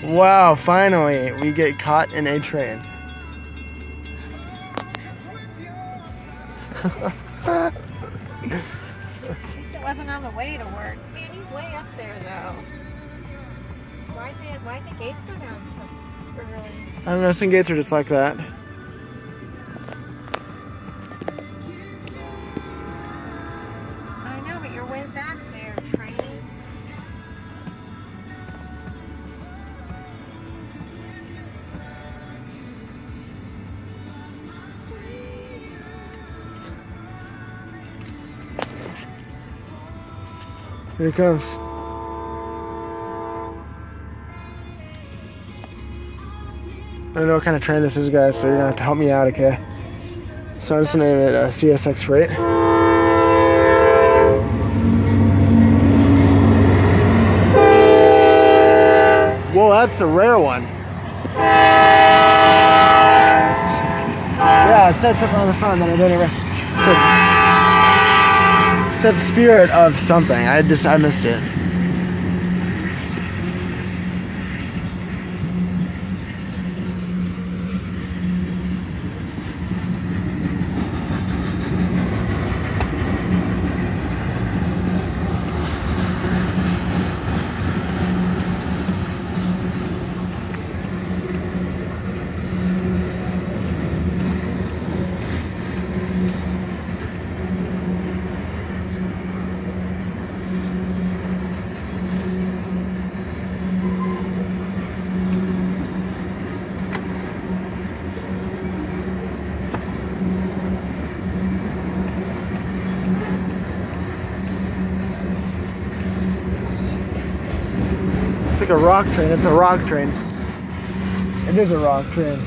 Wow, finally we get caught in a train. At least it wasn't on the way to work. Man, he's way up there though. Why'd the gates go down so early? I don't know, some gates are just like that. I know, but you're way back there, train. Here it comes. I don't know what kind of train this is, guys, so you're gonna have to help me out, okay? So I'm just gonna name it CSX Freight. Whoa, that's a rare one. Yeah, it said something on the front that I don't ever. It said Spirit of something. I missed it. It's like a rock train. It's a rock train. It is a rock train.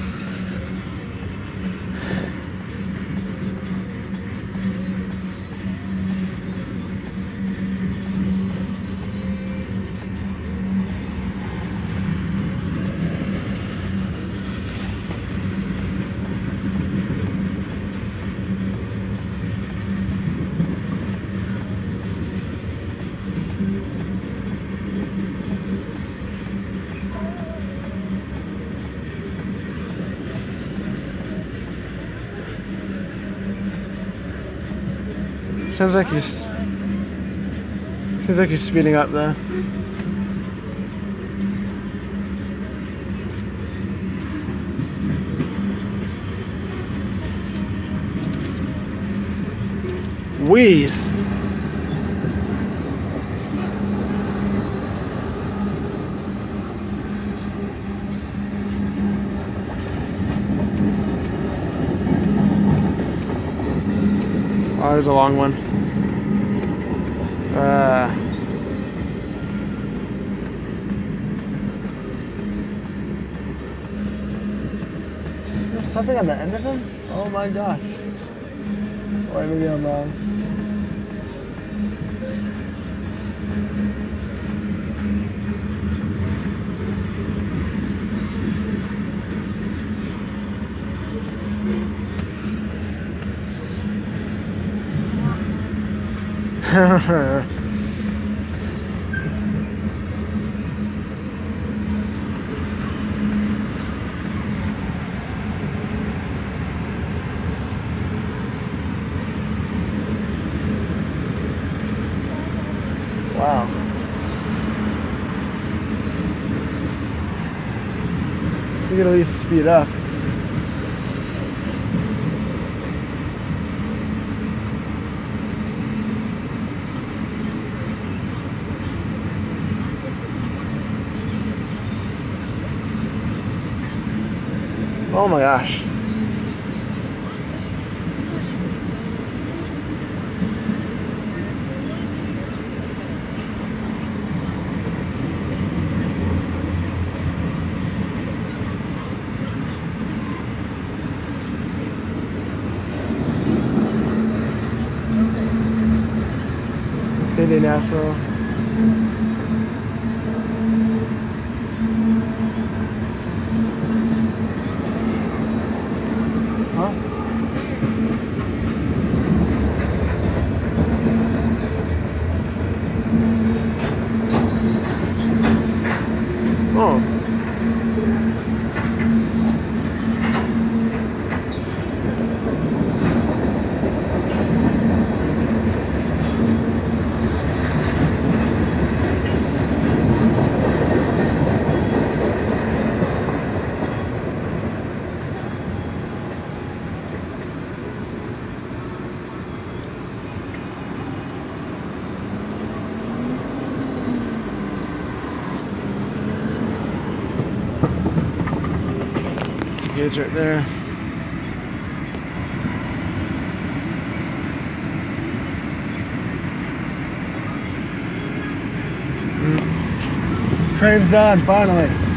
Seems like he's speeding up though. Wheeze. Oh, there's a long one. There's something on the end of him? Oh my gosh. Or maybe I'm wrong. Wow. You could at least speed up. Oh my gosh. Indianapolis. Huh? Oh. gate's right there. Train's done, finally.